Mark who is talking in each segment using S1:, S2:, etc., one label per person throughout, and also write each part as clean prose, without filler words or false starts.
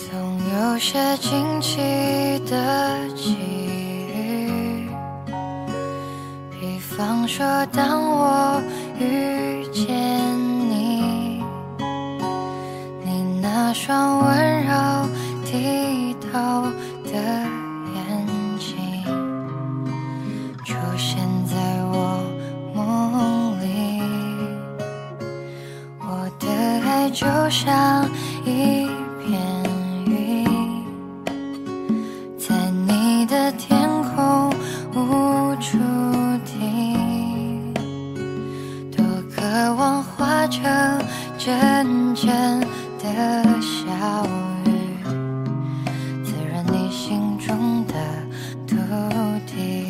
S1: 总有些惊奇的际遇，比方说当我遇见你，你那双温柔剔透的眼睛出现在我梦里，我的爱就像一片云，在你的天空无处停，多渴望化成阵阵的小雨，滋润你心中的土地。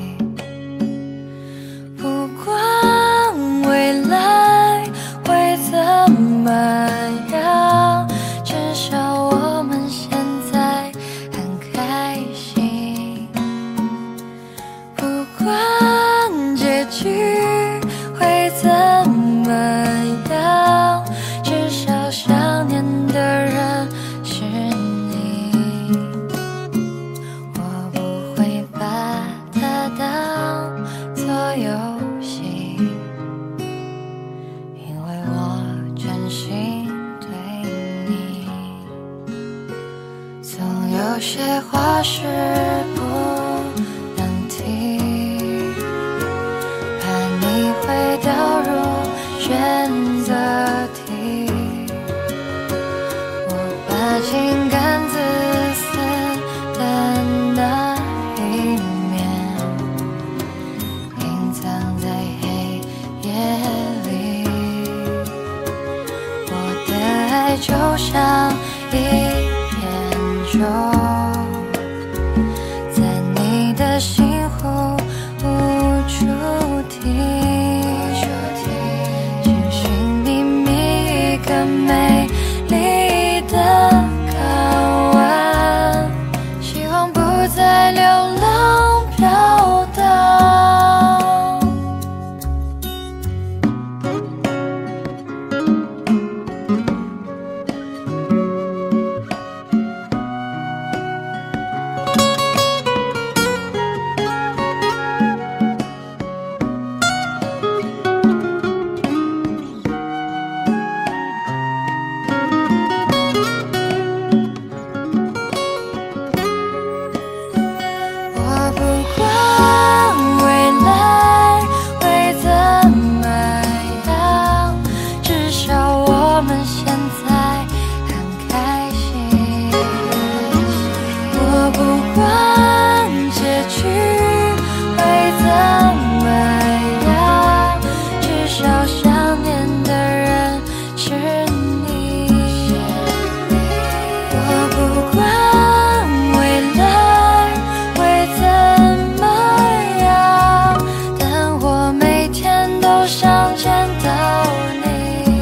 S1: 不管未来会怎么样，至少我们现在很开心。不管结局会怎么样，至少想念的人是你。我不会把它当作游戏，因为我真心对你。总有些话是不能提，怕你会掉入选择题。我把情感自私的那一面隐藏在黑夜里，我的爱就像一片舟，在你的心湖无处停，寻寻觅觅一个美丽的港湾，希望不再流浪飘荡。我不管未来会怎么样，至少我们现在很开心。我不管结局会怎么样，至少想念的人是你。我不管未来会怎么样，但我每天都想见到你。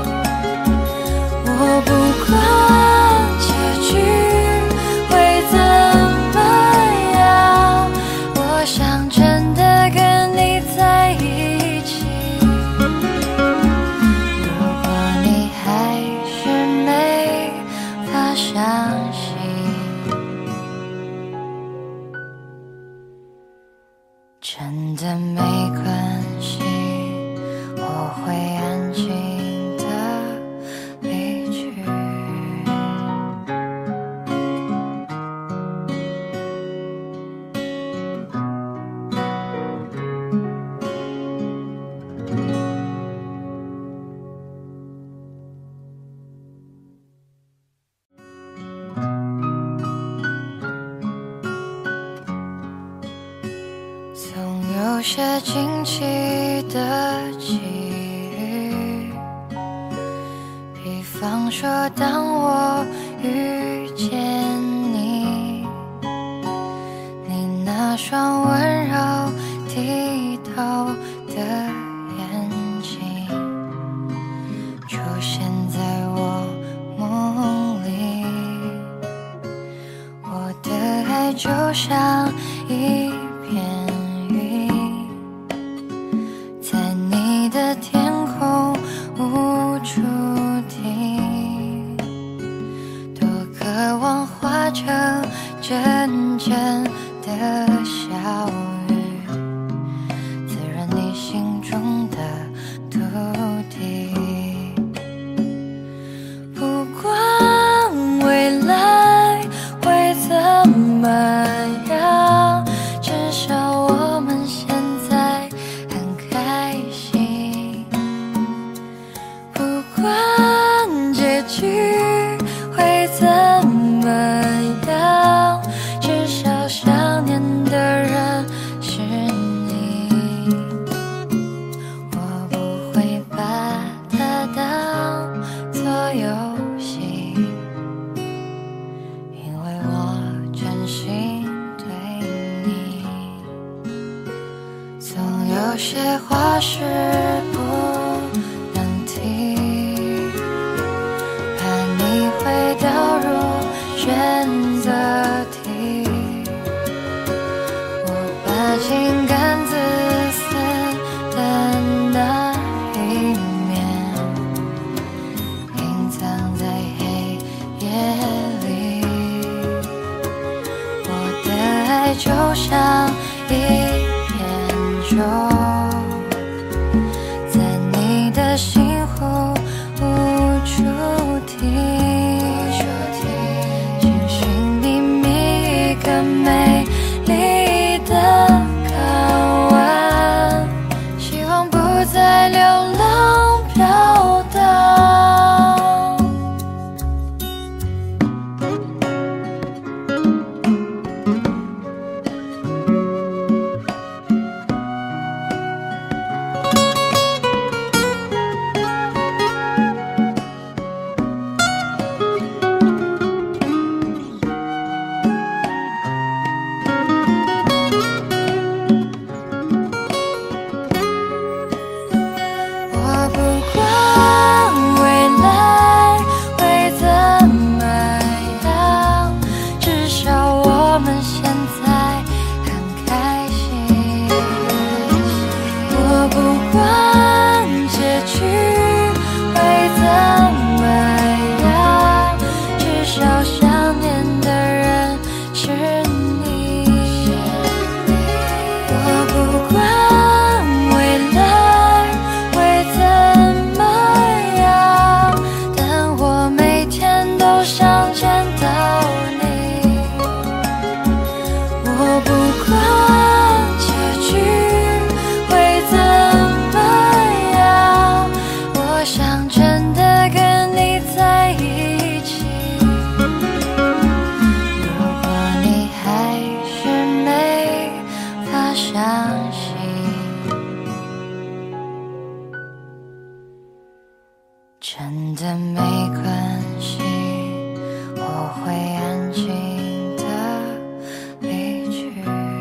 S1: 我不管结局会怎么样，我想真的跟你在一起。如果你还是没法相信，真的没关系，我会安静的离去。总有些惊奇的际遇，比方说当我遇见你，你那双温柔剔透的眼睛出现在我梦里，我的爱就像一片云，在你的天空无处停，多渴望化成阵阵的小雨，滋润你心中的土地。不管未来会怎么样，至少我们现在很开心。不管结局会怎么样，至少想念的人是你。我不会把它当作游戏，因为我真心对你。总有些话是不能提，怕你会掉入选择题。我把情感自私的那一面隐藏在黑夜里。我的爱就像一片舟，在你的心湖无处停。庆幸你每一个美丽的港湾，希望不再流浪飘荡。我不管未来会怎么样，至少我们现在很开心。我不管结局会怎么样，至少想念的人是你。我不管未来会怎么样，但我每天都想见到你。我不管结局会怎么样，我想真的跟你在一起。如果你还是没法相信，真的没关系，我会安静的离去。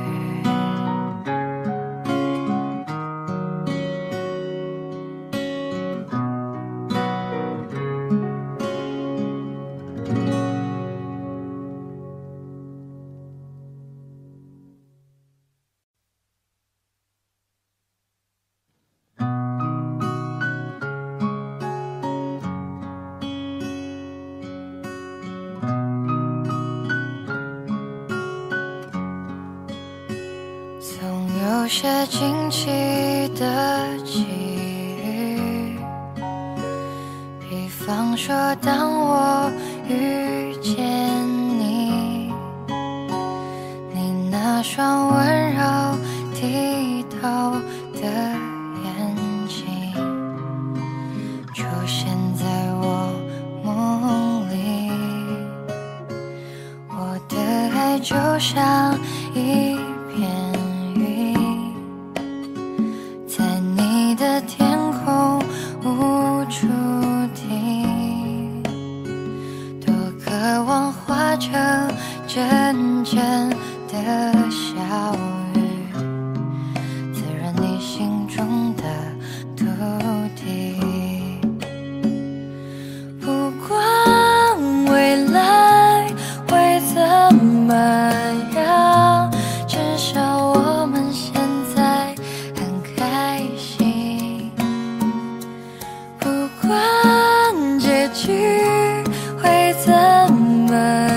S1: 总有些惊奇的际遇，比方说当我遇见你，你那双温柔剔透的眼睛出现在我梦里。我的爱就像一片云，在你的天空无处停，多渴望化成阵阵的小雨，滋润你心中的土地。不管未来会怎么样，至少我们现在很开心。不管结局会怎么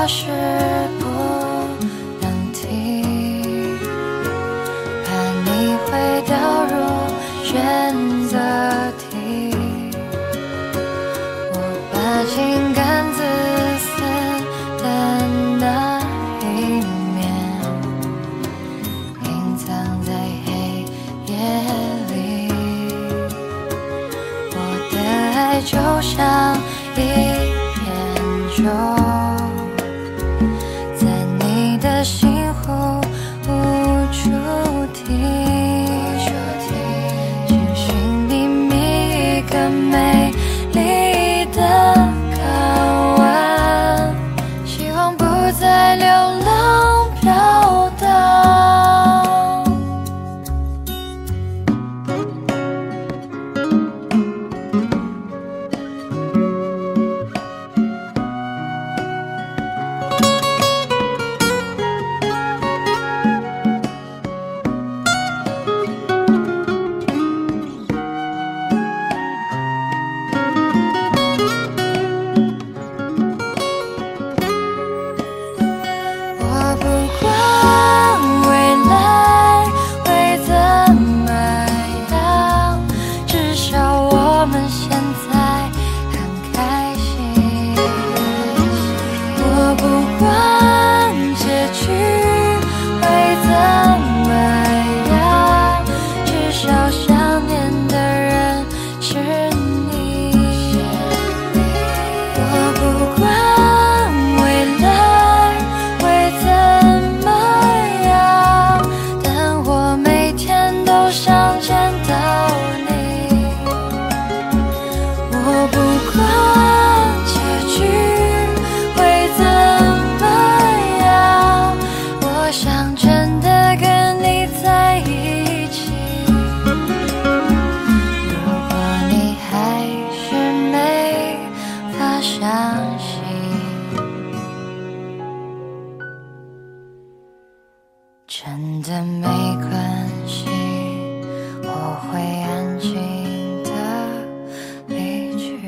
S1: 事不能提，怕你会掉入选择题。我把情感自私的那一面隐藏在黑夜里，我的爱就像一片舟，在你的心湖无处停。寻寻觅觅一个美丽的港湾，希望不再流浪飘荡。我不管未来会怎么样，至少我们现在很开心。我不管结局会怎么样，至少想念的人是你。我不管未来会怎么样，但我每天都想见到你。我不管结局会怎么样，我想真的跟你在一起。如果你还是没法相信，真的没关系，我会安静的离去。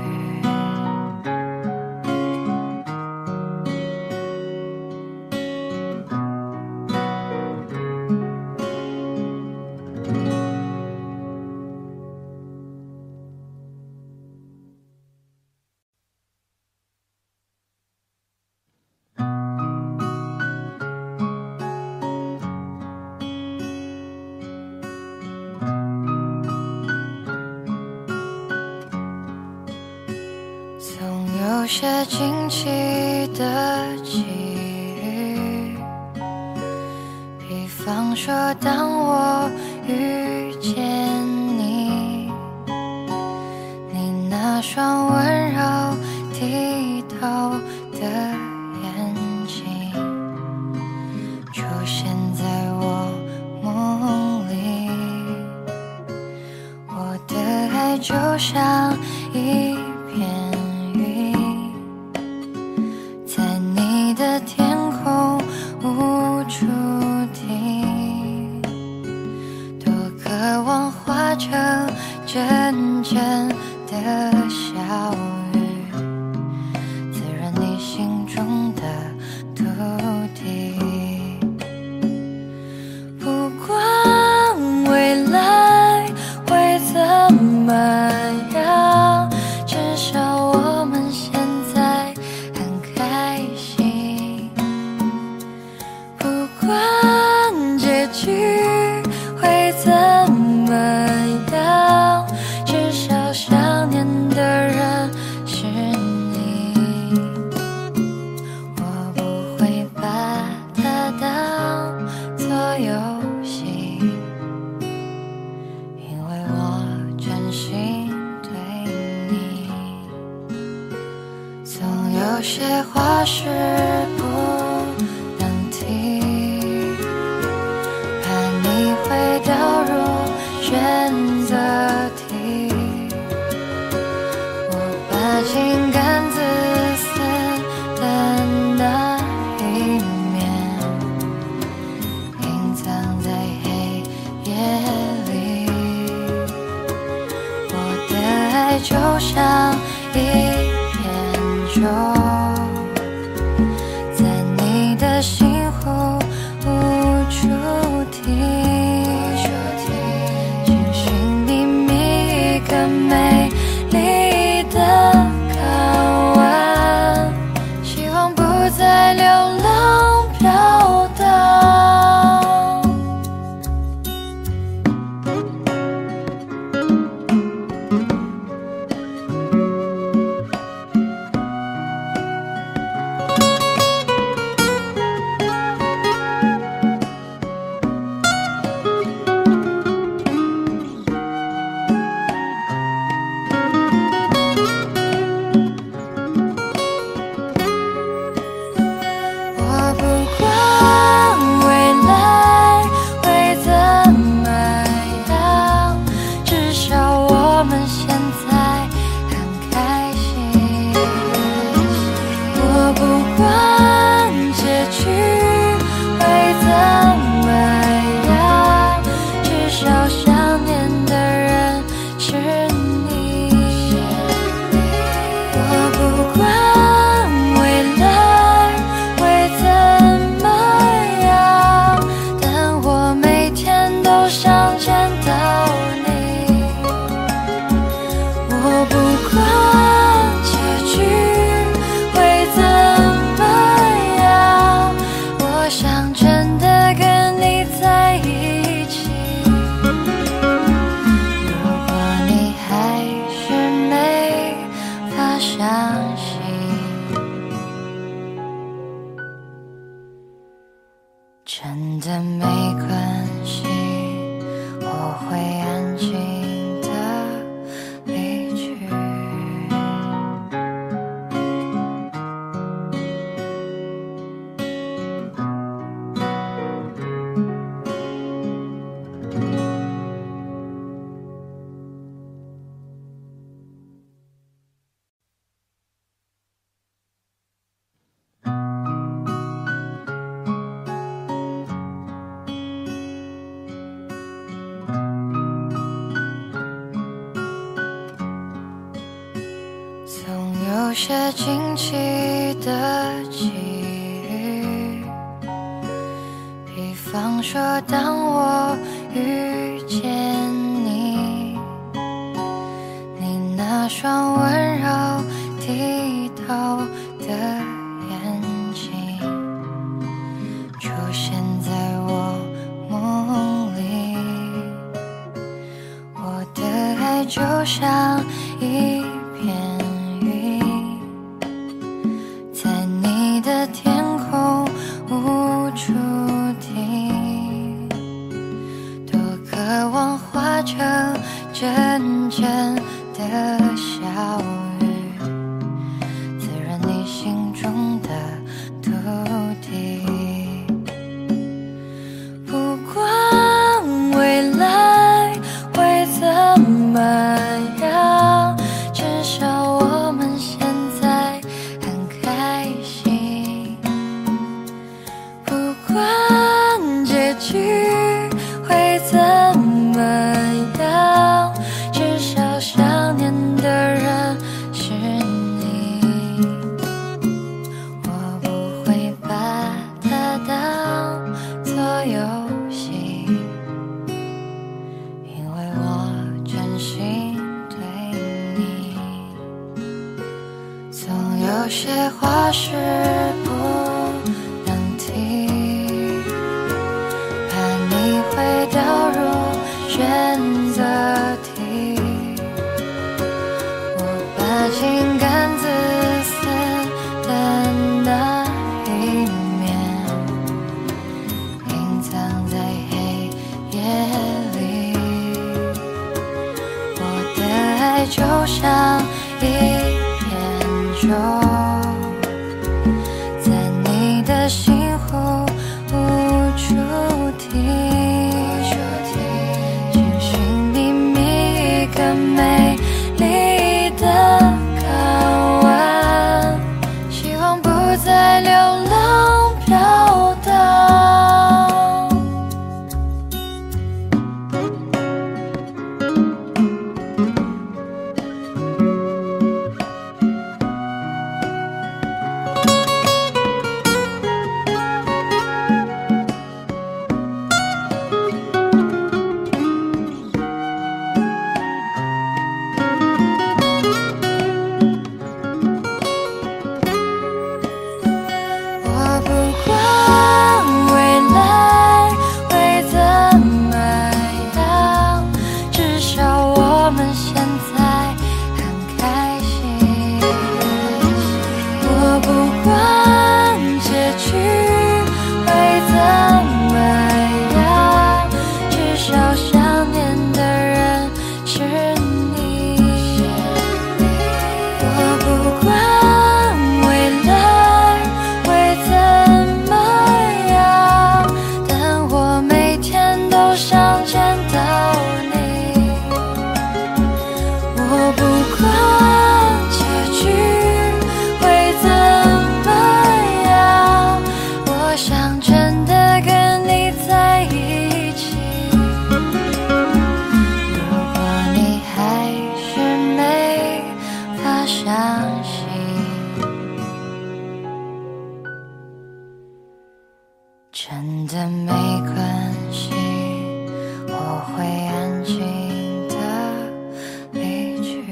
S1: 总有些惊奇的际遇，比方说当我遇见你，你那双温柔剔透的眼睛出现在我梦里，我的爱就像一片云，在你的天空无处停，多渴望化成阵阵的小雨，滋润你心中的土地。不管未来会怎么样，至少我们现在很开心。不管结局会怎么样，至少想念的人是你。我不会把它当作游戏，因为我真心对你。总有些话是不能提，怕你会掉入选择题。我把情感自私的那一面隐藏在黑夜里，我的爱就像一片舟， 有些惊奇的际遇，比方说当我遇见你，你那双温柔剔透的眼睛出现在我梦里，我的爱就像一片云，在你的天空无处停，多渴望化成阵阵的小雨，滋润你心中的土地。不管未来会怎么样，至少我们现在很开心。不管结局会怎么样，至少想念的人是你。我不会把它当作游戏，因为我真心对你。总有些话是不能提，怕你会掉入选择题。我把情感自私的那一面隐藏在黑夜里，我的爱就像一片舟，在你的心湖无处停，寻寻觅觅一个美丽的港湾，希望不再流浪飘荡。我不管未来会怎么样，至少我们现在很开心。我不管结局会怎么样，至少想念的人是你。我不管未来会怎么样，但我每天都想见到你。我不管结局会怎么样，我想真的跟你在一起。如果你还是没法相信，真的没关系，我会安静的离去。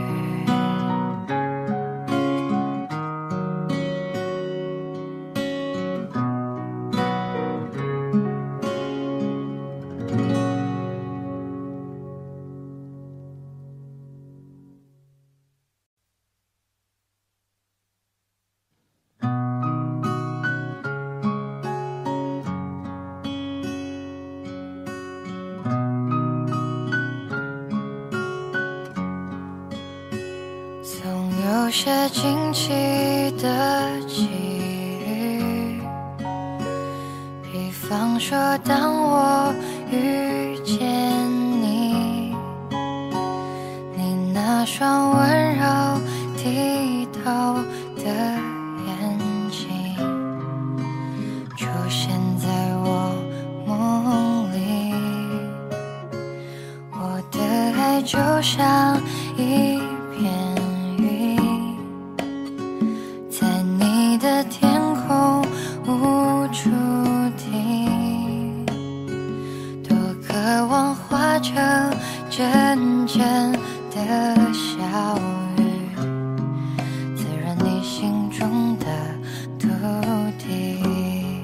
S1: 总有些惊奇的际遇，比方说当我遇见你，你那双温柔剔透的眼睛出现在我梦里，我的爱就像一片云， 阵阵的小雨，滋润你心中的土地。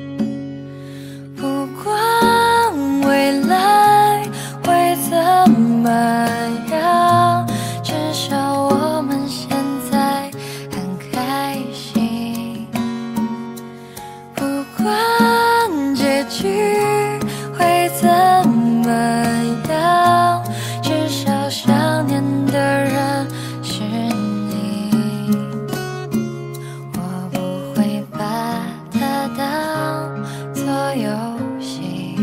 S1: 不管未来会怎么样，至少我们现在很开心。不管结局会怎么样，至少想念的人是你。我不会把它当作游戏，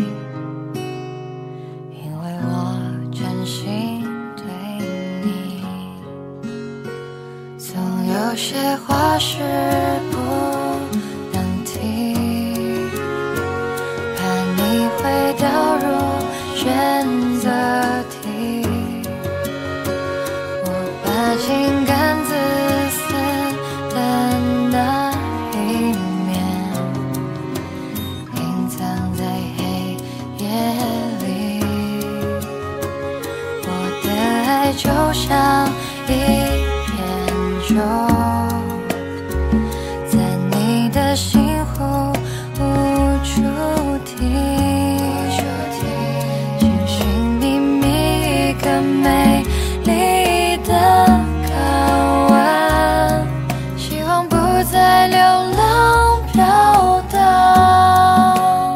S1: 因为我真心对你。总有些话是不能提，怕你会掉入选择题。我把情感自私的那一面隐藏在黑夜里。我的爱就像一片舟，在你的心湖无处停。寻寻觅觅一个美丽的港湾，希望不再流浪飘荡。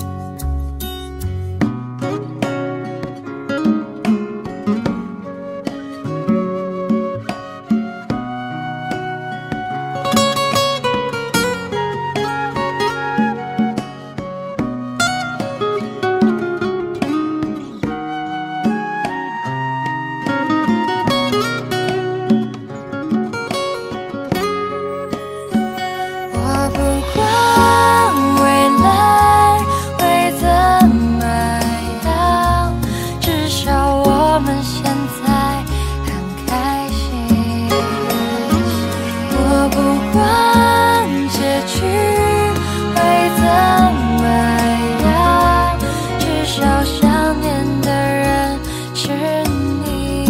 S1: 我不管未来会怎么样，至少我们现在很开心。我不管结局会怎么样，至少想念的人是你。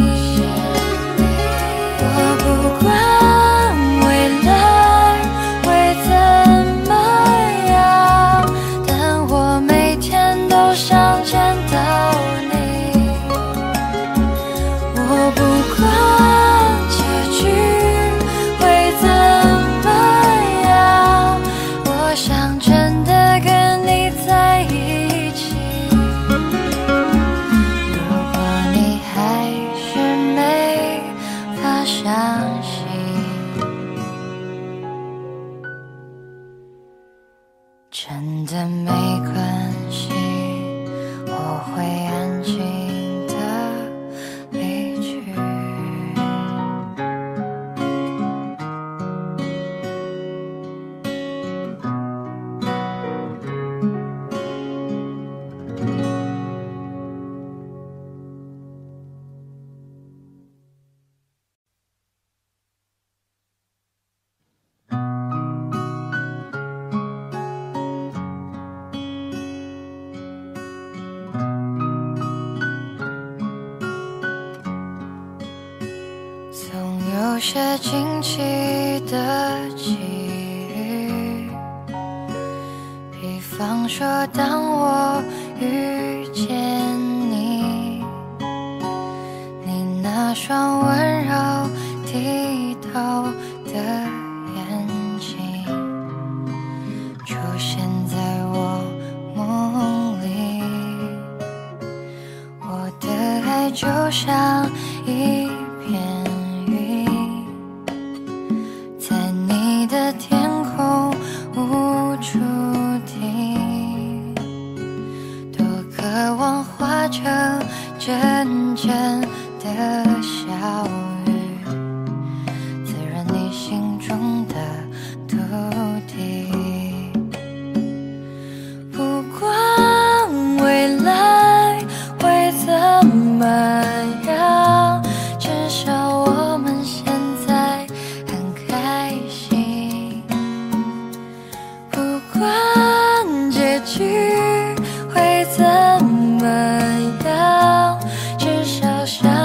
S1: 我不管未来会怎么样，但我每天都想见到你。我不管结局会怎么样，我想真的跟你在一起。如果你还是没法相信，真的没关系，我会安静的离去。总有些惊奇的际遇，比方说当我遇见你，你那双温柔剔透的眼睛出现在我梦里。我的爱就像一片云，在你的天空无处停，多渴望化成阵阵的小雨，滋润你心中的土地。不管未来会怎么样，至少我们现在很开心。不管结局会怎么样，至少想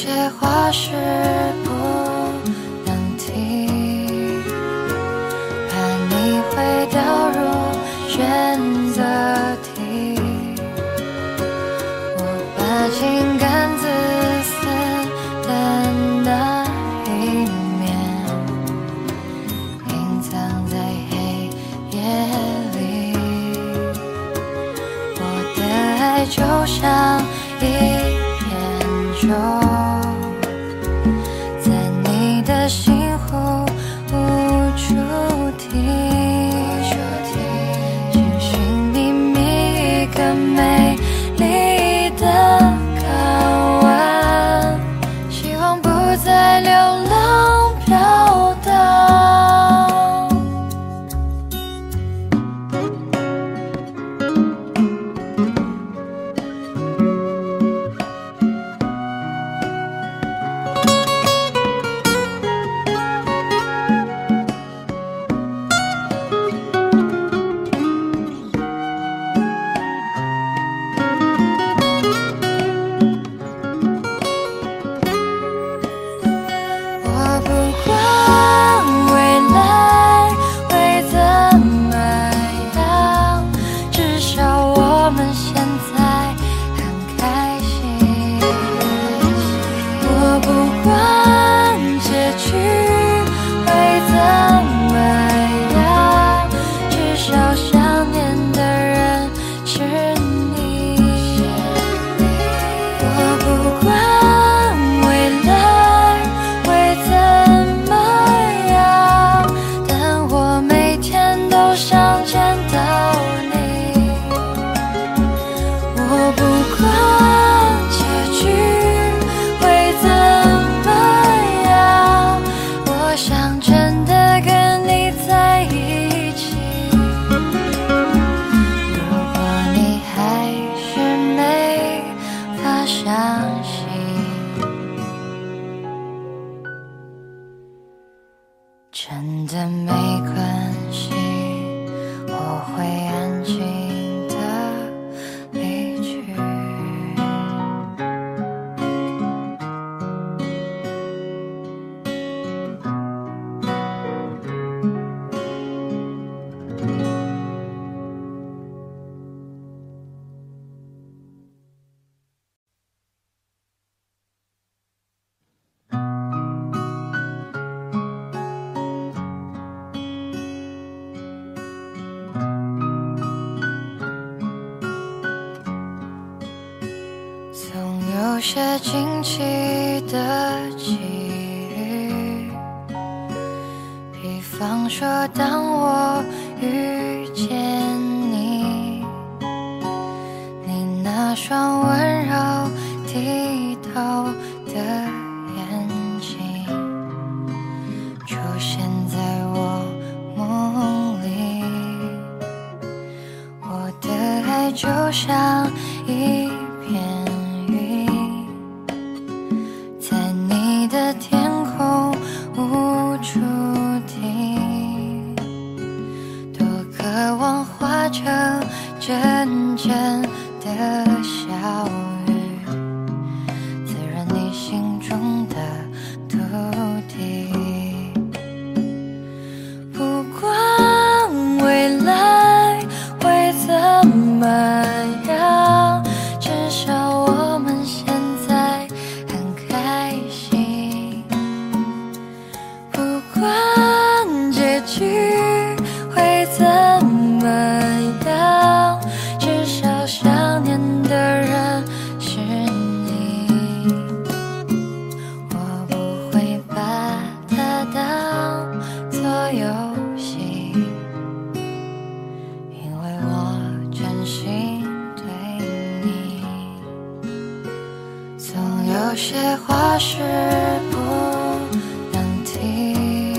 S1: 些话是不能提，怕你会掉入选择题。我把情感自私的那一面隐藏在黑夜里，我的爱就像一就在你的心湖无处停，寻寻觅觅一个美丽的港湾，希望不再流浪飘荡。真的没关系，我会安静的离去。有些惊奇的际遇，比方说当我遇见你，你那双温柔剔透的眼睛出现在我梦里，我的爱就像一片天空无处停，多渴望化成阵阵的小雨，滋润你心中的土地。不管未来会怎么样，至少我们现在很开心。不管结局会怎么样，至少想念的人是你。我不会把它当作游戏，因为我真心对你。总有些话是不能提，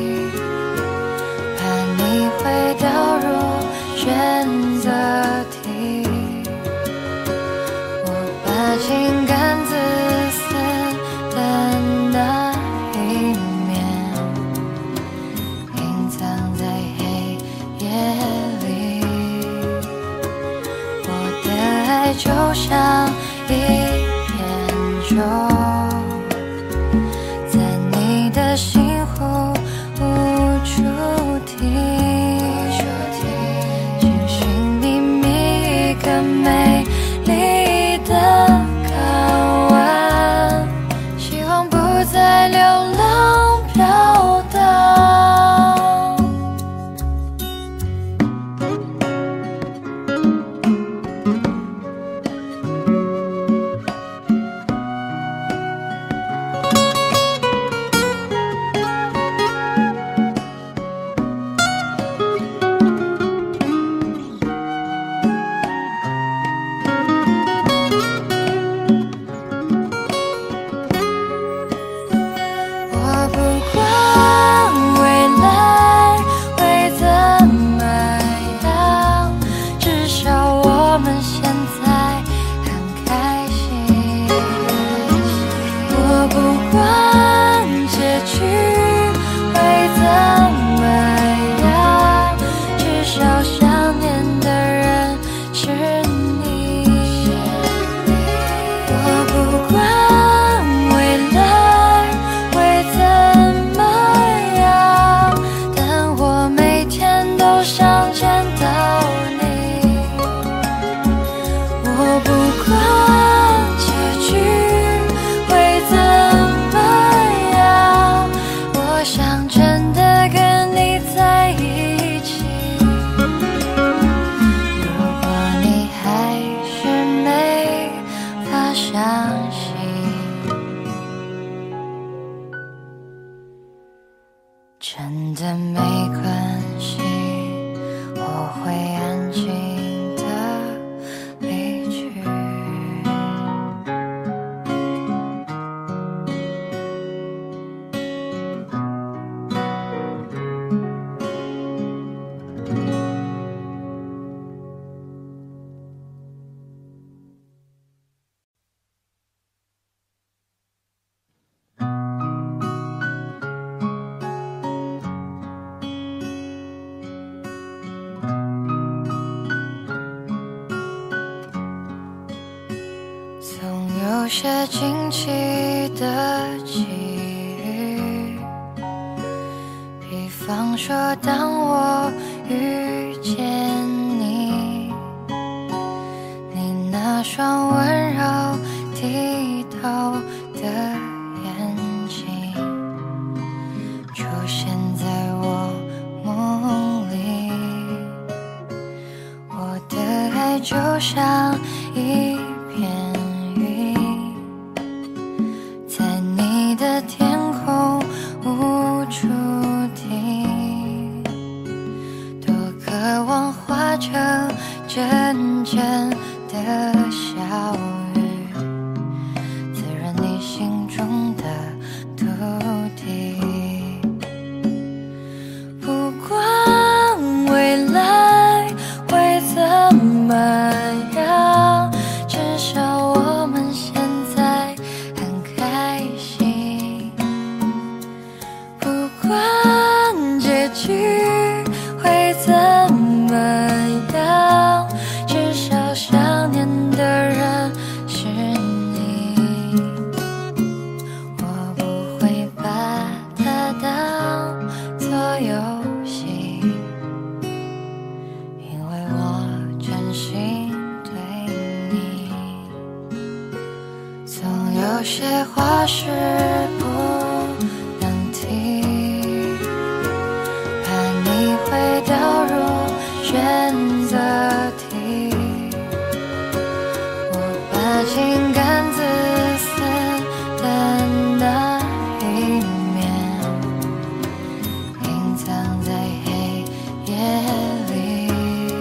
S1: 会掉入选择题。我把情感自私的那一面隐藏在黑夜里，我的爱就像一片舟， 相信，真的没关系，我会安静的离去。总有些惊奇的际遇，比方说当我遇见你，你那双温柔剔透的眼睛出现在我梦里，我的爱就像一片云，在你的天空无处停，多渴望化成阵阵的小雨，滋润你心中的土地。不管未来会怎么样，至少我们现在很开心。不管结局会怎么样，至少想念的人是你。我不会把它当作游戏，因为我真心对你。总有些话是不能提，怕你会掉入选择题。我把情感自私的那一面隐藏在黑夜里，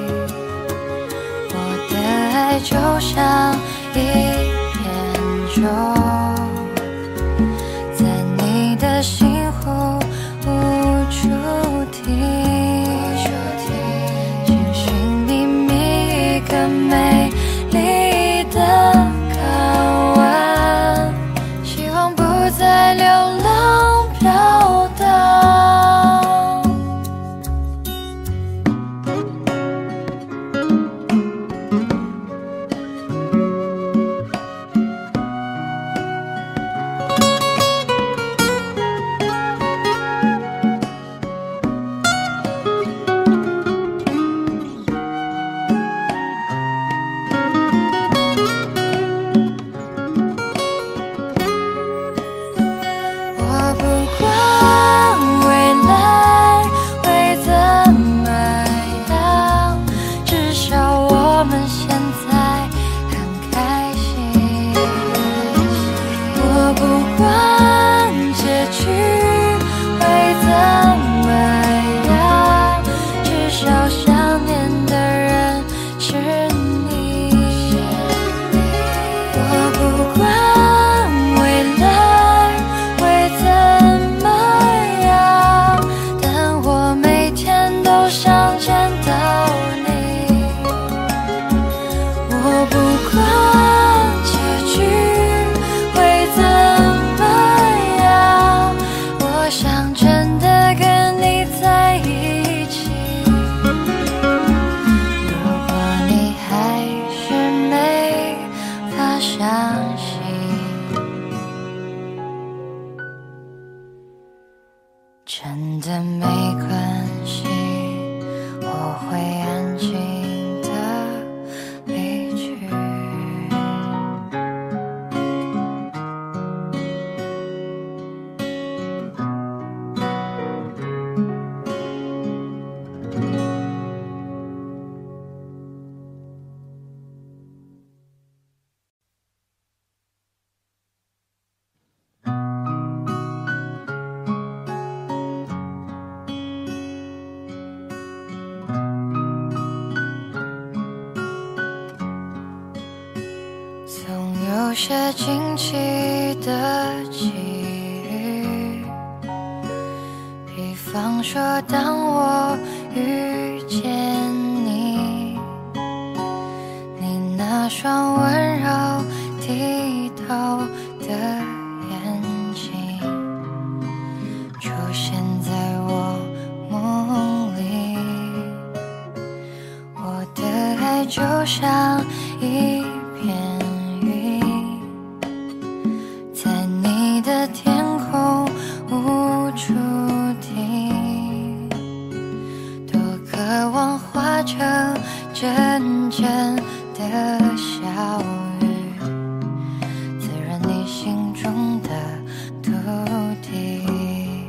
S1: 我的爱就像一片舟，在你的心湖无处停，寻寻觅觅一个美丽的港湾，希望不再流浪飘荡。 总有些惊奇的际遇，比方说当我遇见你，你那双温柔剔透的眼睛出现在我梦里，我的爱就像一片云，在你的天空无处停，多渴望化成阵阵的小雨，滋润你心中的土地。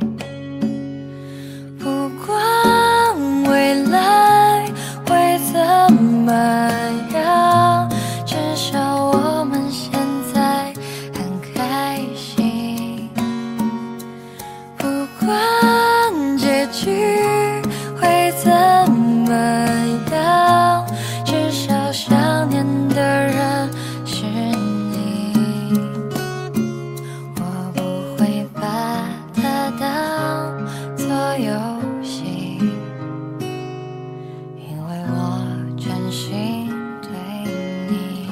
S1: 不管未来会怎么样，至少我们现在很开心。不管结局会怎么样，至少想念的人是你。我不会把它当作游戏，因为我真心对你。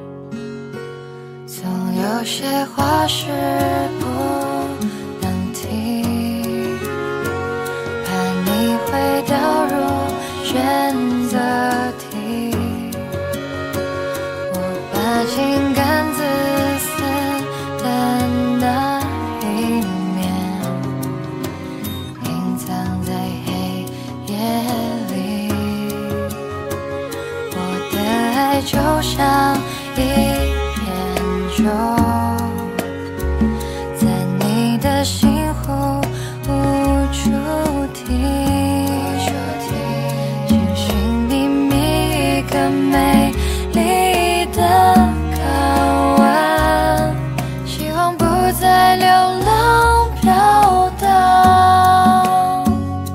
S1: 总有些话是不能提，怕你会掉入选择题。我把情感自私的那一面隐藏在黑夜里，我的爱就像一片舟，在你的心湖无处停，寻寻觅觅一个美丽的港湾，希望不再流浪飘荡。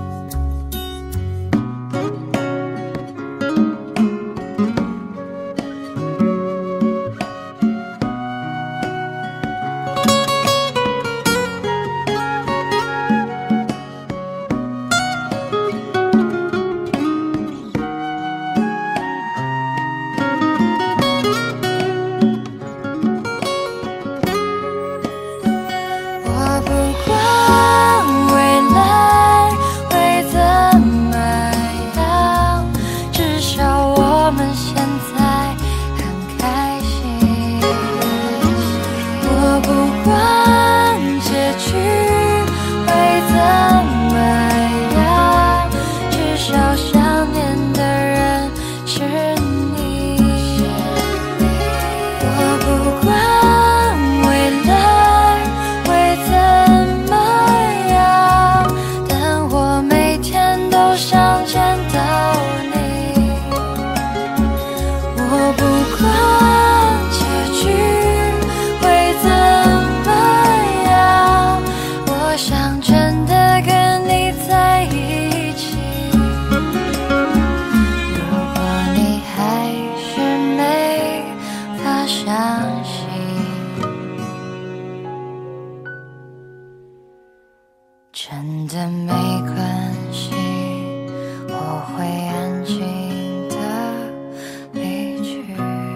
S1: 我不管未来会怎么样，至少我们现在很开心。我不管结局会怎么样，至少想念的人是你。我不管未来会怎么样，但我每天都想见到你。我不管结局会怎么样，我想真的跟你在一起。如果你还是没法相信，真的没关系，我会安静的离去。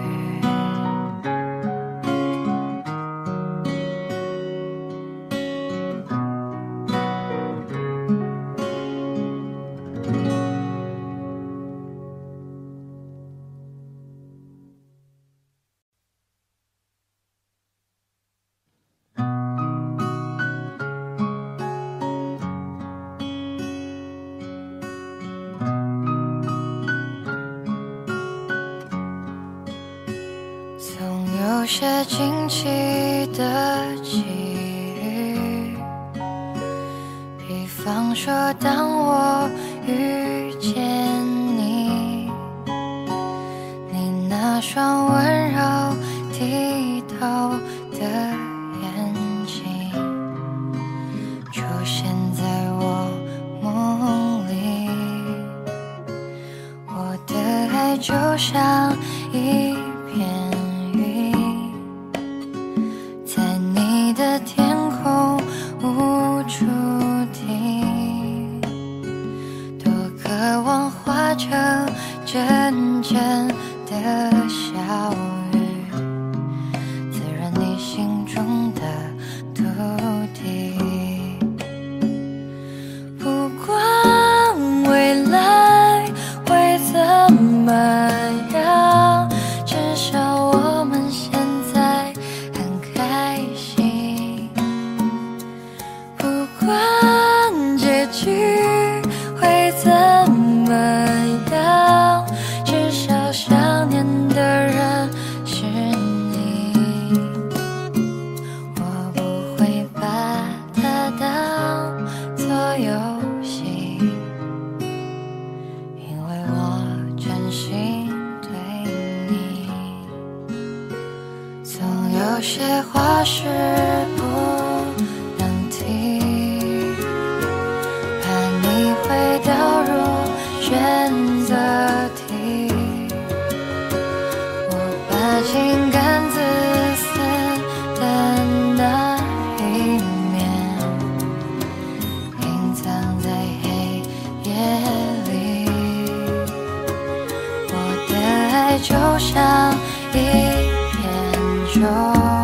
S1: 总有些惊奇的际遇，比方说当我遇见你，你那双温柔剔透的眼睛出现在我梦里，我的爱就像一片云， 些话是不能提，怕你会掉入选择题。我把情感自私的那一面隐藏在黑夜里，我的爱就像一片舟，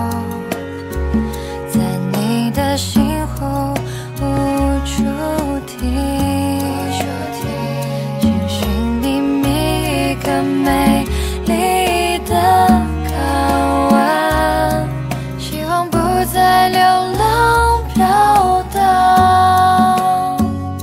S1: 在你的心湖无处停。寻寻觅觅一个美丽的港湾，希望不再流浪飘荡。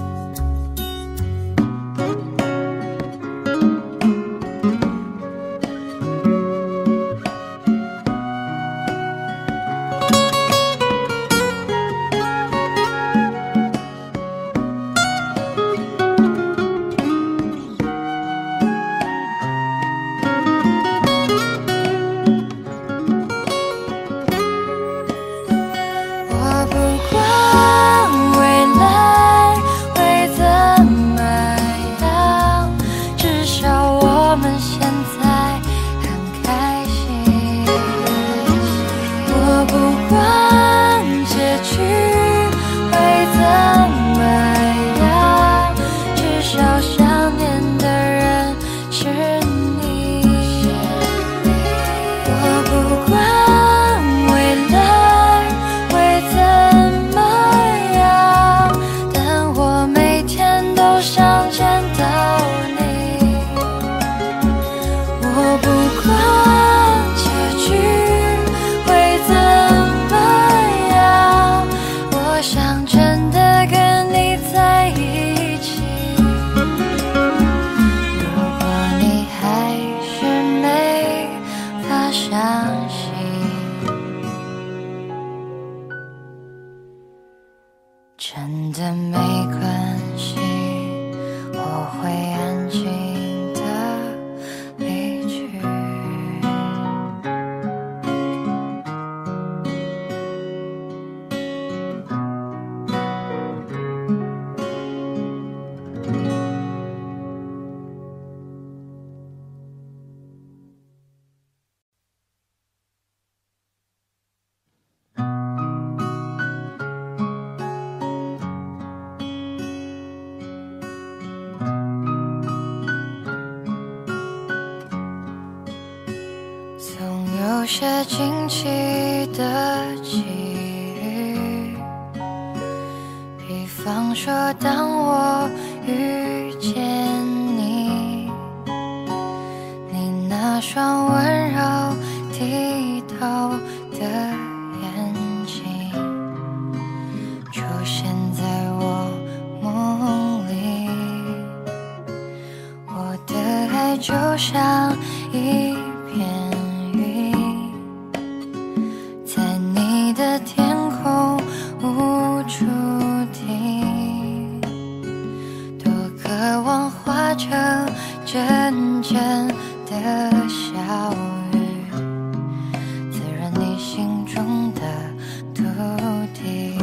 S1: 我不管未来会怎么样，至少我们现在很开心。我不管结局会怎么样，至少想念的人是你。我不管未来会怎么样，但我每天都想见到你。我不管结局会怎么样，我想真的跟你在一起。如果你还是没法相信，真的没关系，我会安静的离去。总有些惊奇的际遇，比方说当我遇见你，你那双温柔剔透的眼睛出现在我梦里，我的爱就像一片云，在你的天空无处停，多渴望化成阵阵的小雨，滋润你心中的土地。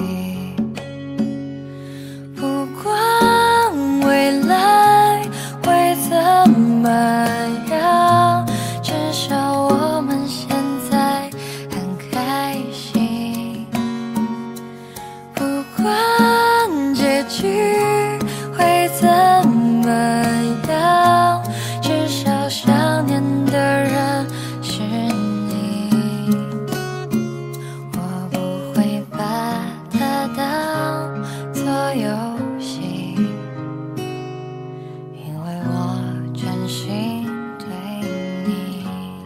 S1: 不管未来会怎么样，至少我们现在很开心。不管结局会怎么样，至少想念的人是你。我不会把它当作游戏，因为我真心对你。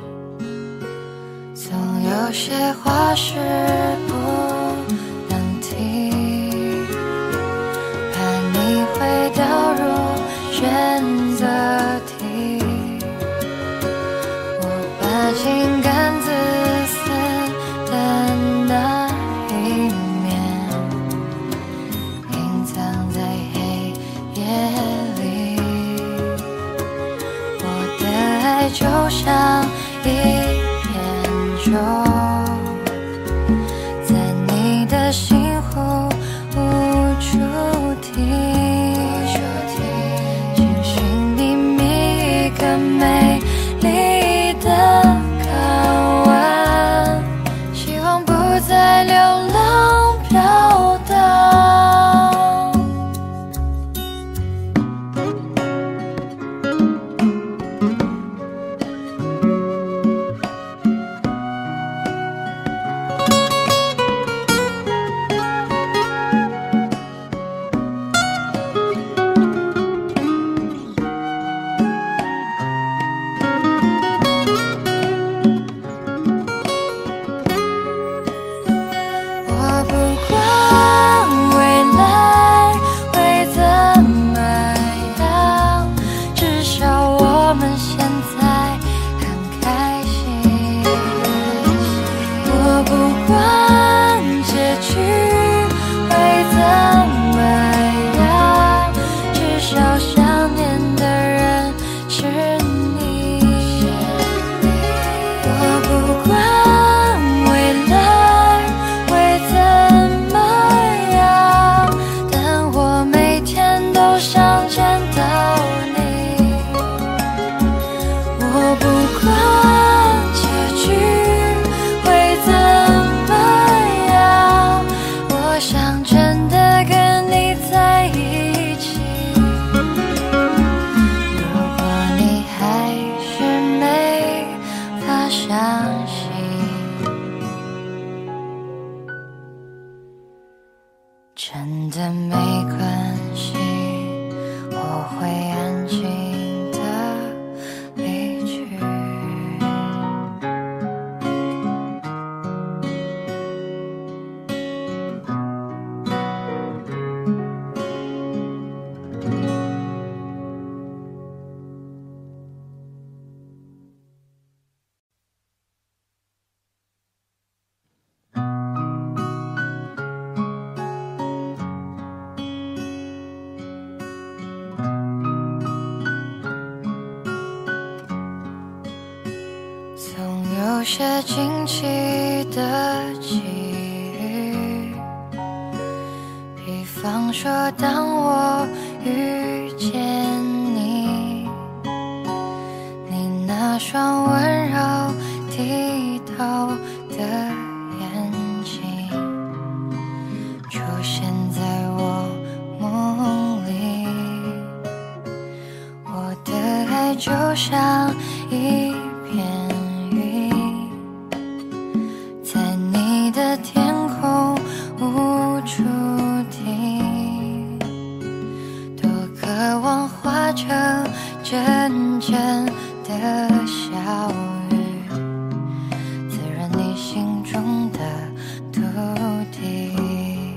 S1: 总有些话是不能提，怕你会掉入选择题。我把情感自私的那一面隐藏在黑夜里，我的爱就像一片舟， 的没关系，我会安静的离去。总有些惊奇的际遇，比方说当我遇见你，你那双温柔剔透的眼睛出现在我梦里，我的爱就像一片云，在你的天空无处停，多渴望化成阵阵的小雨，滋润你心中的土地。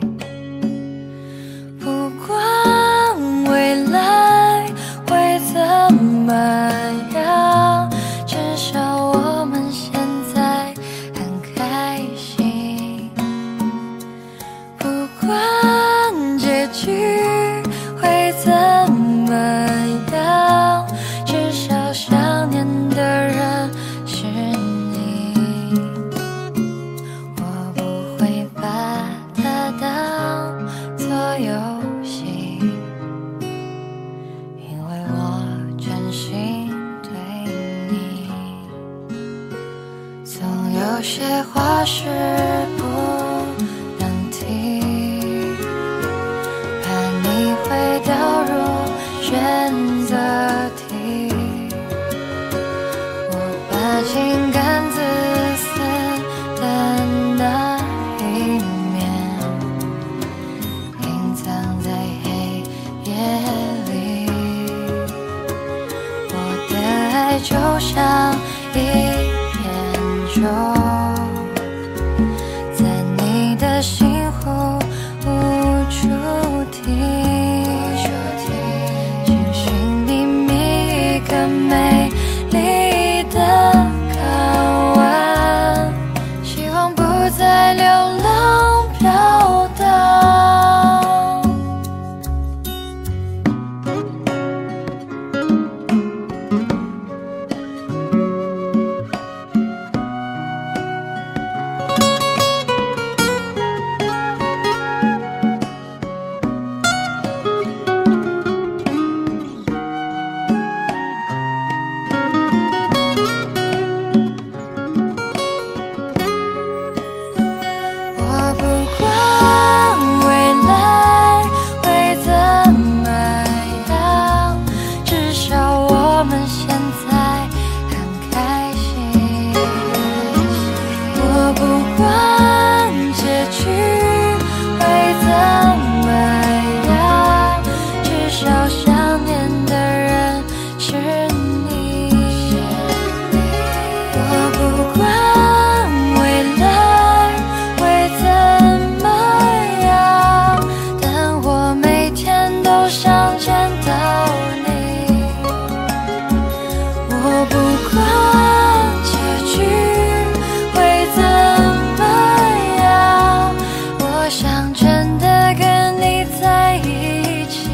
S1: 不管未来会怎么样，至少我们现在很开心。不管结局会怎么样，至少想念的人是你。我不会把它当作游戏，因为我真心对你。总有些话是不能提，怕你会掉入选择题。我把情感自私的那一面隐藏在黑夜里，我的爱就像一片舟，在你的心湖无处停，寻寻觅觅一个美丽的港湾，希望不再流浪飘荡。我不管未来会怎么样，至少我们现在很开心。我不管结局会怎么样，至少想念的人是你。我不管未来会怎么样，但我每天都想见到你。我不管结局会怎么样，我想真的跟你在一起。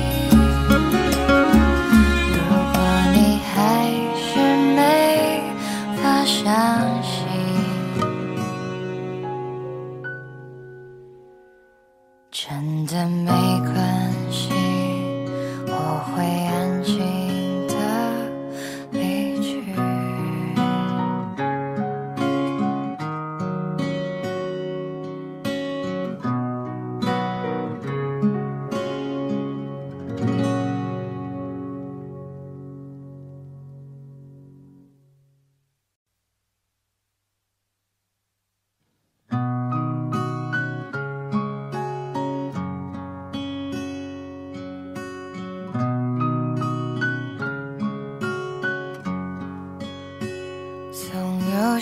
S1: 如果你还是没法相信，真的没关系，我会安静的离去。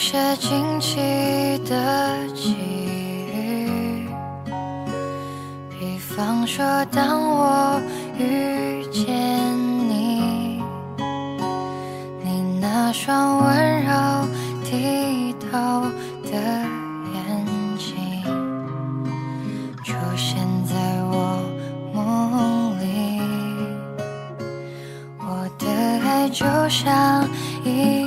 S1: 些惊奇的际遇，比方说当我遇见你，你那双温柔剔透的眼睛出现在我梦里，我的爱就像一